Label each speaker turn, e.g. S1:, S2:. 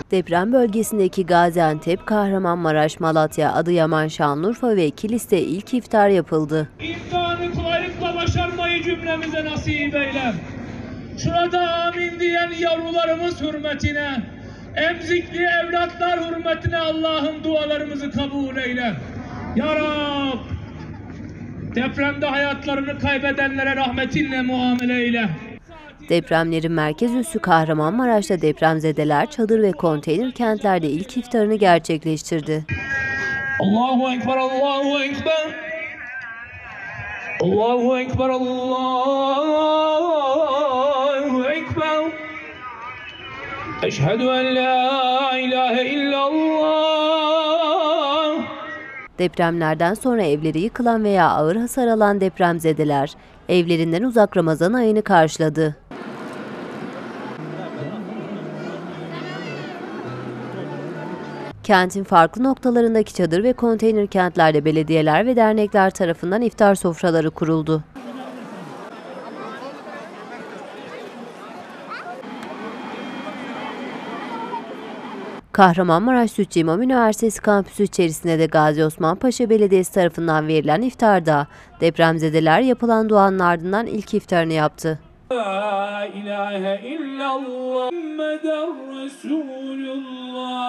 S1: Deprem bölgesindeki Gaziantep, Kahramanmaraş, Malatya, Adıyaman, Şanlıurfa ve Kilis'te ilk iftar yapıldı.
S2: İmtihanı kolaylıkla başarmayı cümlemize nasip eyle. Şurada amin diyen yavrularımız hürmetine, emzikli evlatlar hürmetine Allah'ım dualarımızı kabul eyle. Ya Rab, depremde hayatlarını kaybedenlere rahmetinle muamele eyle.
S1: Depremlerin merkez üssü Kahramanmaraş'ta depremzedeler çadır ve konteyner kentlerde ilk iftarını gerçekleştirdi.
S2: Allahu Ekber, Allahu Ekber. Allahu Ekber, Allahu Ekber. Eşhedü en la ilahe illallah.
S1: Depremlerden sonra evleri yıkılan veya ağır hasar alan depremzedeler evlerinden uzak Ramazan ayını karşıladı. Kentin farklı noktalarındaki çadır ve konteyner kentlerde belediyeler ve dernekler tarafından iftar sofraları kuruldu. Kahramanmaraş Sütçü İmam Üniversitesi kampüsü içerisinde de Gazi Osman Paşa Belediyesi tarafından verilen iftarda depremzedeler yapılan duanın ardından ilk iftarını yaptı.
S2: La ilahe illallah Muhammeden Resulullah.